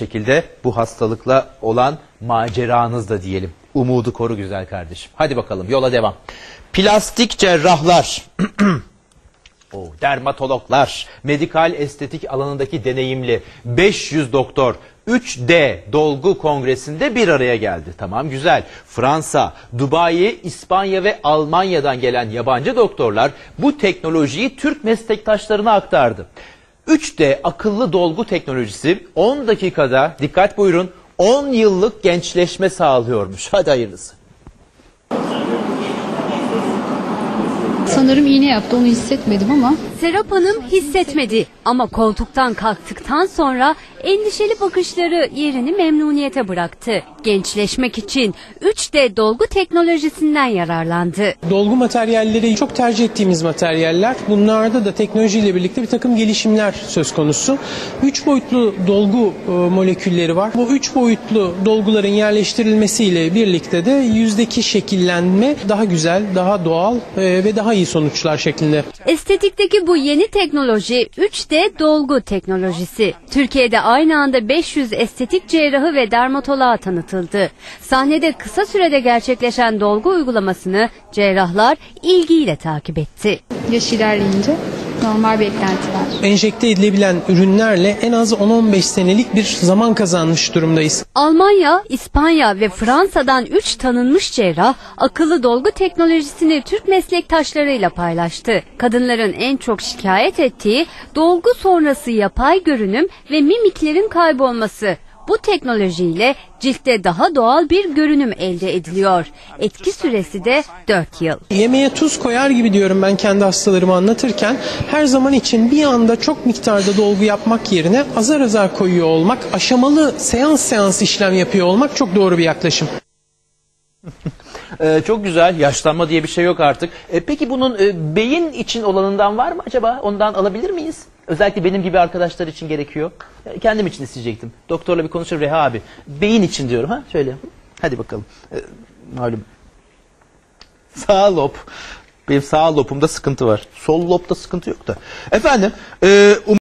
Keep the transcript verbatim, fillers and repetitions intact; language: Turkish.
şekilde bu hastalıkla olan maceranızda diyelim. Umudu koru güzel kardeşim. Hadi bakalım yola devam. Plastik cerrahlar, oh, dermatologlar, medikal estetik alanındaki deneyimli beş yüz doktor üç D dolgu kongresinde bir araya geldi. Tamam güzel. Fransa, Dubai, İspanya ve Almanya'dan gelen yabancı doktorlar bu teknolojiyi Türk meslektaşlarına aktardı. üç D akıllı dolgu teknolojisi on dakikada, dikkat buyurun, on yıllık gençleşme sağlıyormuş. Hadi hayırlısı. Sanırım iğne yaptı, onu hissetmedim ama. Serap Hanım hissetmedi ama koltuktan kalktıktan sonra endişeli bakışları yerini memnuniyete bıraktı. Gençleşmek için üç D dolgu teknolojisinden yararlandı. Dolgu materyalleri çok tercih ettiğimiz materyaller. Bunlarda da teknolojiyle birlikte bir takım gelişimler söz konusu. Üç boyutlu dolgu e, molekülleri var. Bu üç boyutlu dolguların yerleştirilmesiyle birlikte de yüzdeki şekillenme daha güzel, daha doğal e, ve daha iyi sonuçlar şeklinde. Estetikteki bu yeni teknoloji üç D dolgu teknolojisi. Türkiye'de aynı anda beş yüz estetik cerrahı ve dermatoloğa tanıtıldı. Sahnede kısa sürede gerçekleşen dolgu uygulamasını cerrahlar ilgiyle takip etti. Yaş ilerleyince normal beklenti var. Enjekte edilebilen ürünlerle en az on on beş senelik bir zaman kazanmış durumdayız. Almanya, İspanya ve Fransa'dan üç tanınmış cerrah akıllı dolgu teknolojisini Türk meslektaşlarıyla paylaştı. Kadınların en çok şikayet ettiği dolgu sonrası yapay görünüm ve mimiklerin kaybolması. Bu teknolojiyle ciltte daha doğal bir görünüm elde ediliyor. Etki süresi de dört yıl. Yemeğe tuz koyar gibi diyorum ben kendi hastalarıma anlatırken. Her zaman için bir anda çok miktarda dolgu yapmak yerine azar azar koyuyor olmak, aşamalı seans seans işlem yapıyor olmak çok doğru bir yaklaşım. Ee, çok güzel. Yaşlanma diye bir şey yok artık. Ee, peki bunun e, beyin için olanından var mı acaba? Ondan alabilir miyiz? Özellikle benim gibi arkadaşlar için gerekiyor. Yani kendim için isteyecektim. Doktorla bir konuşur Reha abi. Beyin için diyorum ha. Şöyle. Hadi bakalım. Ee, malum. Sağ lob. Benim sağ lobumda sıkıntı var. Sol lobda sıkıntı yok da. Efendim. E,